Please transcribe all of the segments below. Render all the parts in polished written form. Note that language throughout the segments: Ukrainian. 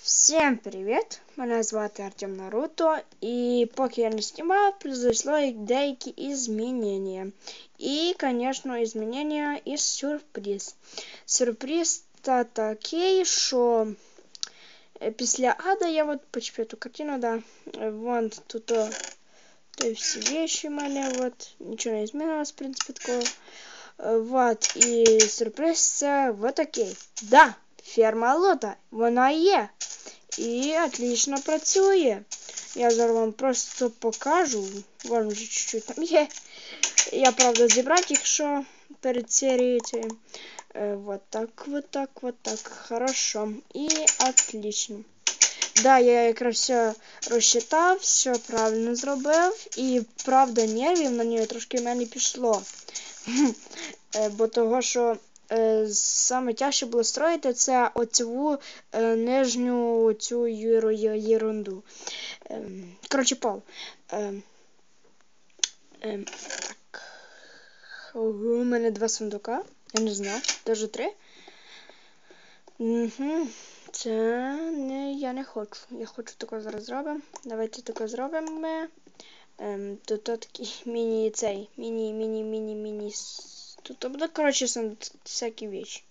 Всем привіт! Мене звати Артем Наруто, і поки я не знімав, произошло деякі змінення. І, звісно, змінення і сюрприз. Сюрприз та такий, що після ада я от почепив ту картину, да. Вон тут всі вещи в мене, от, нічого не змінилось, в принципі, такого. Вот, і сюрприз це вот такий. Да, ферма Лота, вона є. І отлично працює. Я зараз вам просто покажу. Вон вже чуть-чуть там є. Я, правда, зібрав їх, що перед серією. Вот так, вот так, вот так. Хорошо. І отлично. Да, я якраз все розчитав, все правильно зробив. І, правда, нервів на нього трошки в мене пішло. Бо того, що саме тяжче було строїти це оцю нижню цю єрунду. Коротше, пол. Так. У мене 2 сундука. Я не знав. Даже 3. Це я не хочу. Я хочу таке зараз зробимо. Давайте таке зробимо. Тут такий міні-цей. Міні. Тут буде, коротше, всякі вещи.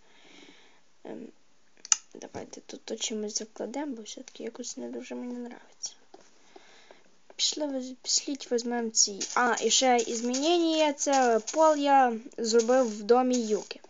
Давайте тут чимось закладемо, бо все-таки якось не дуже мені подобається. Пішліть, візьмемо ці. І ще змінення, це пол я зробив в домі Юки.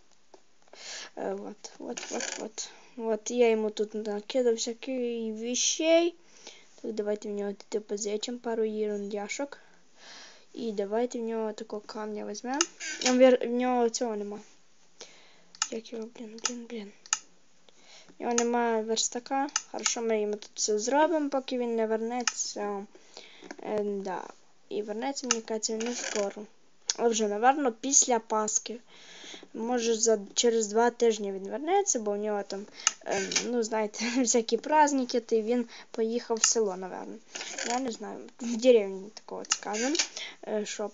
Вот, я йому тут накидав всяких вещей. Так, давайте в нього позичимо пару ерундяшок. І давайте в нього такого камня візьмемо. В нього цього нема. Як його, блін. В нього немає верстака. Хорошо, ми йому тут все зробимо, поки він не вернеться. Да. І вернеться, мені кажеться, не скоро. Але вже, напевно, після Пасхи. Може, через 2 тижні він вернеться, бо у нього там, ну, знаєте, всякі праздники, то він поїхав в село, напевно. Я не знаю, в деревні такого скажем, щоб...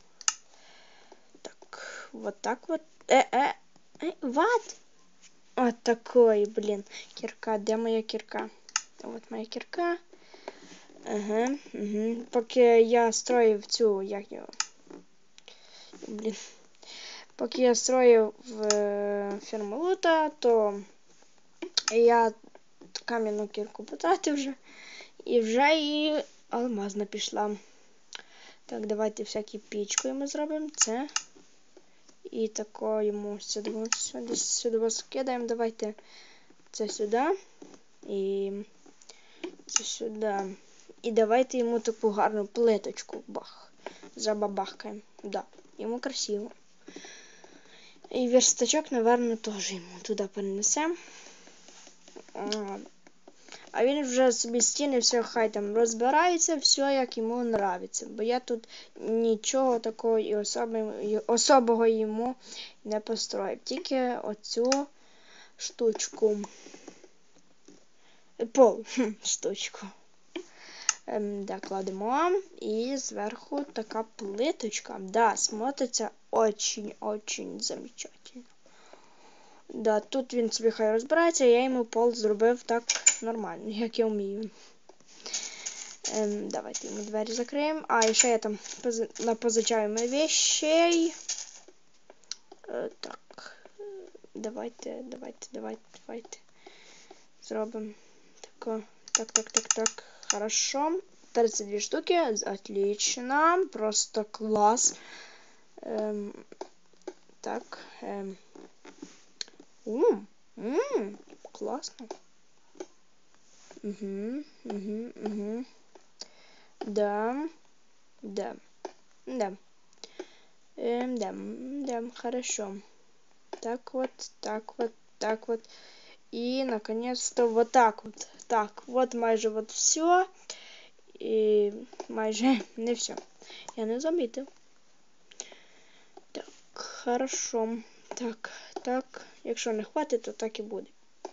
Так, вот так вот. What? Вот такой, блин. Кирка, де моя кирка? Вот моя кирка. Ага. Поки я строїв цю, як його? Блін. Поки я строїв ферму Лота, то я кам'яну кірку потратив вже. І вже і алмазна пішла. Так, давайте всякі пічку йому зробимо. Це. І тако йому сюди скидаємо. Давайте це сюди. І це сюди. І давайте йому таку гарну плиточку. Бах. Забабахкаємо. Да, йому красиво. І верстачок, напевно, теж йому туди перенесемо. А він вже собі стіни, все, хай там розбирається, все, як йому подобається. Бо я тут нічого такого і особого йому не построїв. Тільки оцю штучку. Штучку. Да, кладемо. І зверху така плиточка. Да, смотриться очень замечательно. Да, тут він собі хай розбирається, я йому пол зробив так нормально, як я вмію. Давайте йому двері закриємо. І ще я там позичаю вещей. Так. Давайте. Зробимо тако. Так. Хорошо. 32 штуки. Отлично. Просто класс. Так. Классно. Да, хорошо. Так вот. И, наконец-то, вот так вот. Так, вот майже вот все. И майже не все. Я не замітив. Так, хорошо. Так. Якщо не хватить, то так і буде.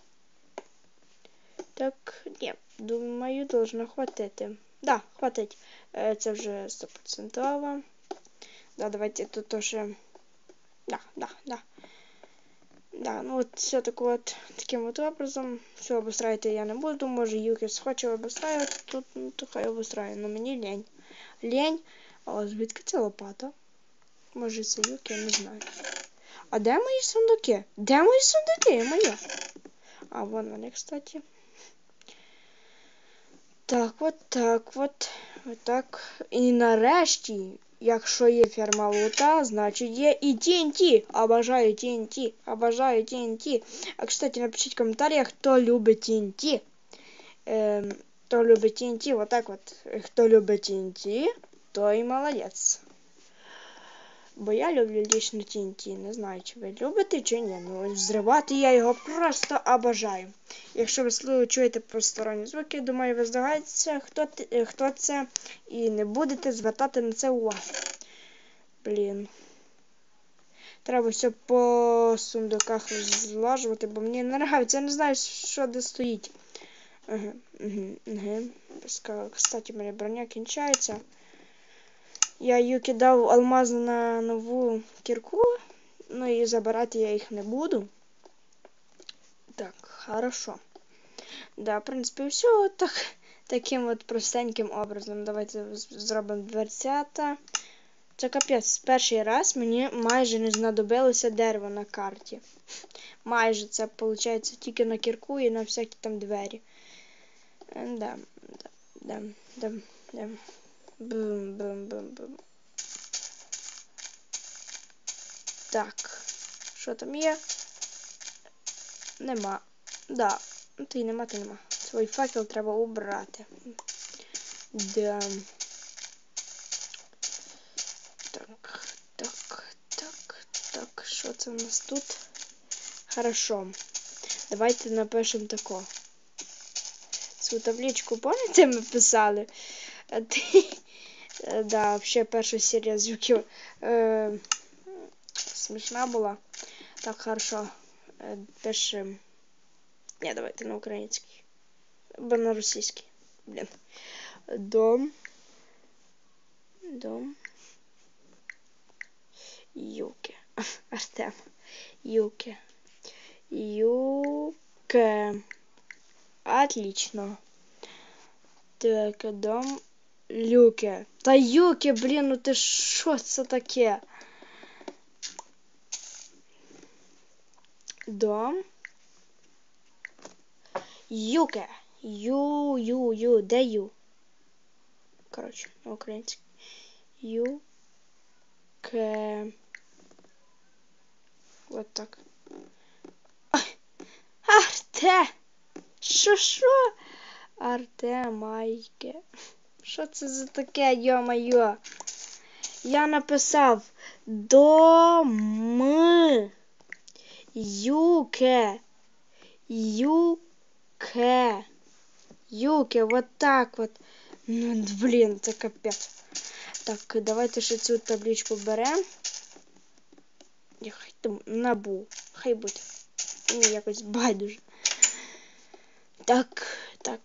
Так, ні, думаю, должно хватити. Да, хватить. Це вже 100%. Да, давайте тут тоже. Да. Да, ну от все таким от образом. Все обустраювати я не буду. Може Юкі схоче обустраювати тут, ну то хай обустраює. Ну мені лень. Лень. А звідки це лопата? Може це Юкі, я не знаю. А де мої сундуки? Де мої сундуки? Моє. А вон вони, кстати. Так, от так, от так. І нарешті, якщо є ферма лута, значить є і TNT. Обожаю TNT. Обожаю TNT. А, кстати, напишіть в коментарях, хто любить TNT. Хто любить TNT, вот так вот. Хто любить TNT, той молодець. Бо я люблю лично TNT. Не знаю, чи ви любите, чи ні. Ну, взривати я його просто обожаю. Якщо ви чуєте посторонні звуки, думаю, ви здогадаєтеся, хто це, і не будете звертати на це увагу. Блін. Треба все по сундуках злажувати, бо мені не нравиться. Я не знаю, що де стоїть. Кстати, моя броня кінчається. Я Юкі дав алмаз на нову кірку, ну і забирати я їх не буду. Так, хорошо. Да, в принципі, все таким от простеньким образом. Давайте зробимо дверцята. Це капець, перший раз мені майже не знадобилося дерево на карті. Майже це, виходить, тільки на кірку і на всякі там двері. Да. Бум. Так, що там є? Нема. Да, ти нема. Свій факел треба убрати. Да. Так, що це у нас тут? Хорошо. Давайте напишемо тако. Цю табличку, пам'ятаєте, ми писали? Да, взагалі перша серія звуків смішна була. Так, хорошо. Пишем. Не, давайте на український. Або на російський. Блін. Дом. Юки. Артем. Юки. Отлично. Так, дом. Люки. Та Юки, блін, ну ти що це таке? Дом. Юке. Де Ю? Коротше, на українській. Юке. Вот так. Арте! Що? Артемайке. Що це за таке, йо-моє? Я написав дом. Юке, вот так вот. Ну, блін, це капець. Так, давайте ще цю табличку беремо. Хай там набу. Хай буде. Мені якось байдуже. Так,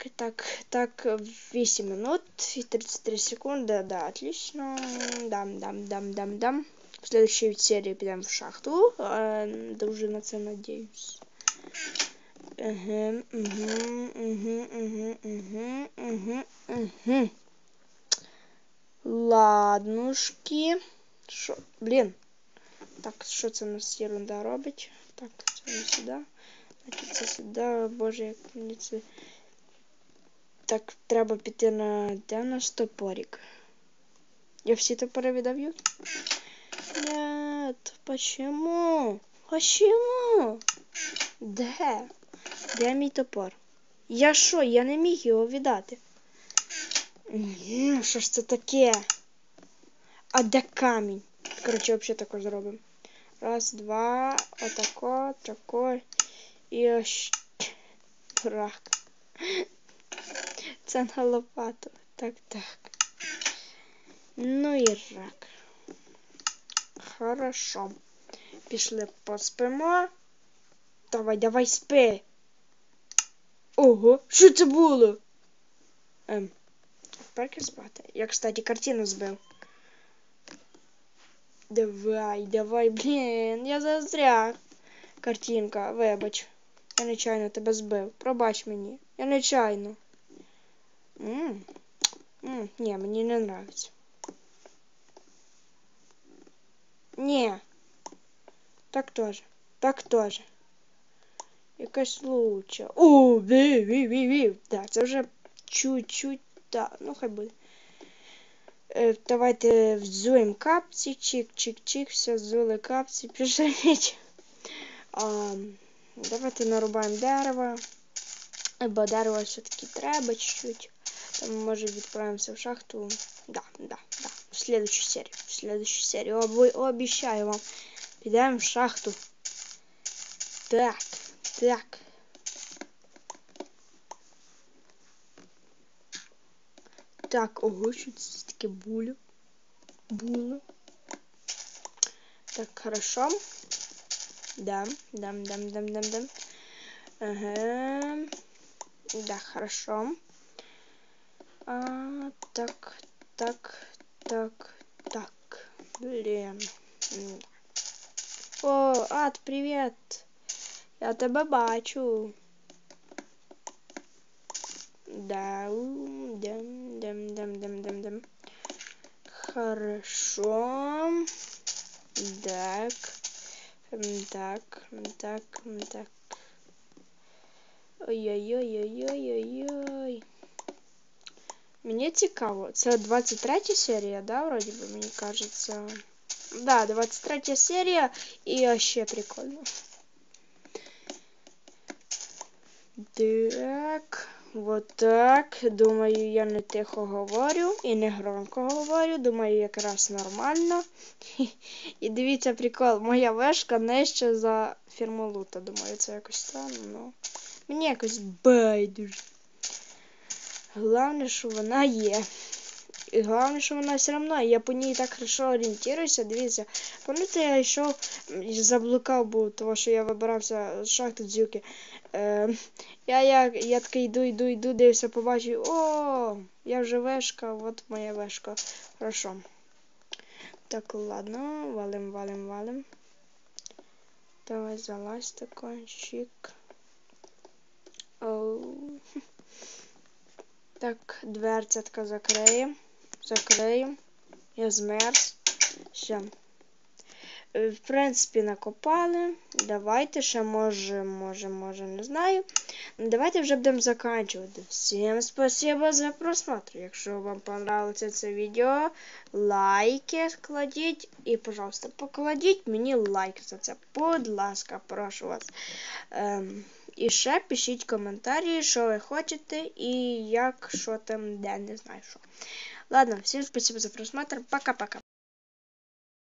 8 минут и 33 секунды, да, отлично. Дам. В следующей серии пойдем в шахту, да уже на это надеюсь. Ладнушки. Шо, блин. Так, що це у нас ерунда робить? Так, це не сюди. Значить, це сюди. Боже, як мені це... Так, треба піти на... Де у нас топорик? Я всі топори віддав? Нет, почему? Де? Де мій топор? Я що? Я не міг його віддати. Що ж це таке? А де камінь? Коротше, взагалі тако зробимо. Раз, два, отако, тако. І ось... Рак. Це на лопату. Так. Ну і рак. Хорошо. Пішли поспимо. Давай спи. Ого, що це було? Тепер спати. Я, кстати, картину збив. Давай, блін, я застряг. картинка, вибач. Я нечайно тебе збив. Пробач мені. Я нечайно. Ні, мені не нравиться. Ні. Так теж. Так теж. Якась луча. Вів. Так, це вже чуть-чуть. Так, ну хай буде. Давайте взуємо капці. Чик-чик-чик. Все, взули капці. Пішли. Давайте нарубаємо дерево. Бо дерева все-таки треба чуть-чуть. Там, може, відправимося в шахту. Да. В следующую серию. Обещаю вам. Підемо в шахту. Так. Так, ого, що це таке було. Так, хорошо. Дам. Ага. Да, хорошо. Так. Блин. О, Ад, привет. Я тебе бачу. Да. Дам. Хорошо. Так. Ой-ой-ой. Мені цікаво. Це 23 серія, да, вроді би, мені кажеться. Да, 23 серія і вообще прикольно. Так, вот так. Думаю, я не тихо говорю і не громко говорю. Думаю, якраз нормально. І дивіться, прикол, моя вешка нижче за фірму Лута. Думаю, це якось странно, но мені якось байдуже. Головне, що вона є. І головне, що вона все одно, я по ній так хорошо орієнтуюся, дивіться. Пам'ятаєте, я йшов, заблукав був, тому що я вибирався з шахти дзюки. Я такий йду, дивився, побачив, я вже вешка, от моя вешка. Хорошо. Так, ладно, валим. Давай залазь такой, чик. Так, дверцятка закриємо. Я змерз. Все. В принципі, накопали. Давайте ще може, не знаю. Давайте вже будемо заканчувати. Всім спасибо за просмотр. Якщо вам понравилося це відео, лайки кладіть. І, пожалуйста, покладіть мені лайк за це. Будь ласка, прошу вас. І ще пишіть коментарі, що ви хочете і як, що там, де, не знаю що. Ладно, всім спасибо за просмотр. Пока-пока.